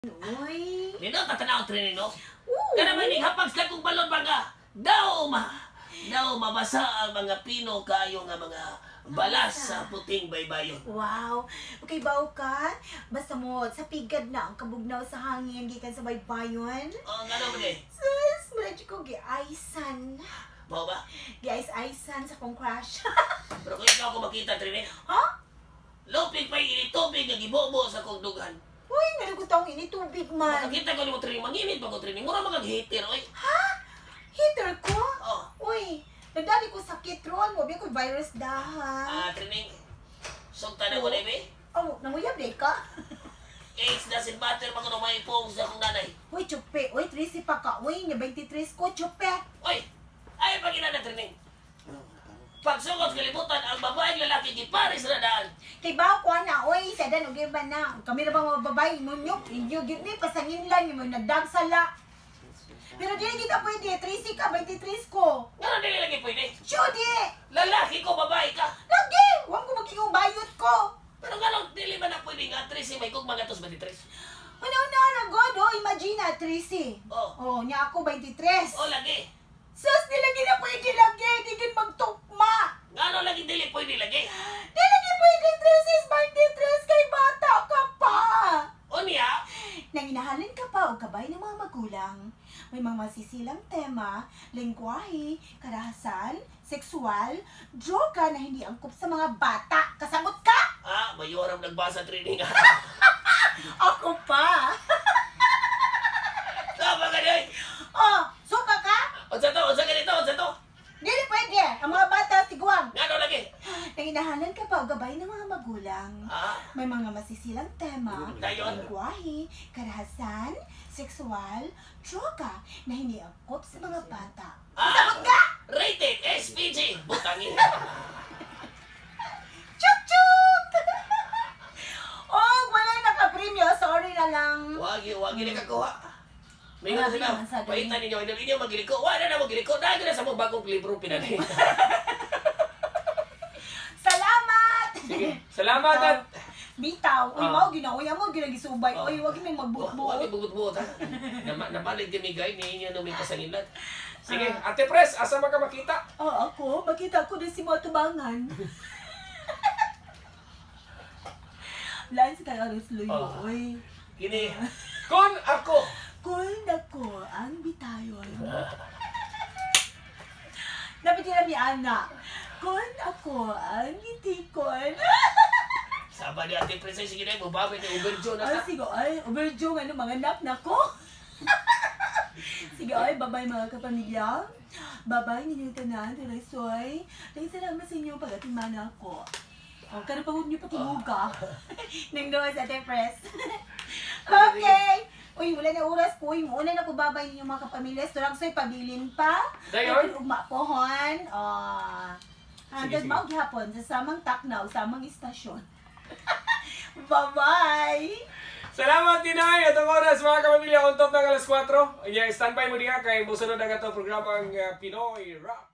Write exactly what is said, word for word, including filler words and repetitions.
Uy. Nino, tatanaw training, no? Kana man ning hapag sa kong balon baga. Daw ma. Daw mabasa ang mga pino kayo nga mga balas sa puting baybayon. Wow. Okay, baw ka? Basta mo, sa pigad na ang kabugnaw sa hangin, gikan sa baybayon. Oh, nga naman eh. Sus, mula ko gi-aisan. Mau ba? Gi-ais-aisan sa kong crush. Pero kung ikaw ako makita training, Ha? lupig pa ini tubig nga gibobo sa kong dugan. Uy, nga ko taong ini tubig man. Makita ko ni mo training, manginit pa ko training. Mura mag-hater, oy. Ha? Heater ko? Oh. Uy, nagdali ko sakit ron. Wabi ko virus daha. Ah, training. Sugta na ko na ibe. Oh, nanguyab day ka? Eggs doesn't matter mga no may pong sa kong nanay. Uy, chupe. Uy, trisi pa ka. Uy, niya twenty-three ko, chupe. Oy, ay pag ina na training. Pagsukot kalibutan, ang babaeng lalaki gipares na daan. Kay baw ko na, uy, sa dan og iba na. Kami na ba mga babae mo nyok, inyo gid ni pasangin lang mo nagdagsala. Pero dili kita pwede, trisi ka, twenty-three ko. Nga dili lagi pwede. Shudi! Lalaki ko, babae ka. Lagi! Huwag ko magiging bayot ko. Pero nga lang, dili man na pwede nga trisi may kong mga tos twenty-three. Ano na na, God, oh, imagine na, trisi. Oh. Oh, niya ako, twenty-three. O lagi. Sus, di lagi na pwede lagi, di gid magtukma. Nga no lagi dili pwede lagi. Di lagi pwede, trisi, twenty-three, kay bata ka pa. O niya? Nanginahalin ka pa o kabay ng mga magulang. May mga masisilang tema, lengguwahe, karahasan, sexual, droga na hindi angkop sa mga bata. Kasagot ka? Ah, mayoram nagbasa training. Ako pa. Tama ka doy. Oh, suka ka? Unsa to? Unsa ganito? Unsa to? Dili pwede. Ang mga bata, tiguang. Nga no lagi. Nanginahalan ka pa o gabay ng mga magulang. Ah, May mga masisilang tema, Dayon. lengguwahe, karahasan, sexual, droga na hindi angkop sa mga bata. ah, Sagot ka? rated S P G. Butangin. Chuk chuk! Oh, wala naka-premyo. Sorry na lang. Wagi, wagi ni kakuha. May nga Wagi sila, naman sa paitan ninyo, hindi ninyo magiliko. Wala na magiliko. Dahil na sa mga bagong libro pinanay. Salamat! Sige. Salamat at Bitaw. Uy, Ah. mao ginawa mo ginagisubay. Ah. Uy, wag may Wagi magbuot-buot. bugot-buot ha. Nama- Nabalig kami gay, ni inyo nung may pasangilan. sige, Ate Pres, asa man ka makita? Oh, ako, makita ko din si mga tubangan. Lance kay Aros Luyo. Ah. Uy. Kini, Kun ako. Kung ako ang bitayon. Dapat yun ni Ana. Kung ako ang gitikon. saba ni Ate Princess, sige na, mababay ni Uberjo na Ay, ka. sige, ay, overjo nga mga nap na ko. Sige, ay, babay mga kapamilya. Babay ninyo tanan, Teresoy. Dahil salamat sa inyong pag-atimana ako. O, kada pahod niyo pati muga. Nang doon sa Ate Pres. Okay. Uy, wala na oras ko. Uy, muna na ko babay ninyo mga kapamilya. Turang so'y pabilin pa. Dayon? Ay, ugma pohon. Ah. Hanggang sige. maog hapon sa samang taknaw, samang istasyon. Bye-bye! Salamat Tinay. Atong oras mga kapamilya, untot ng alas kwatro. Yeah, standby mo diha kay musunod ang atong programa ang uh, Pinoy Rock.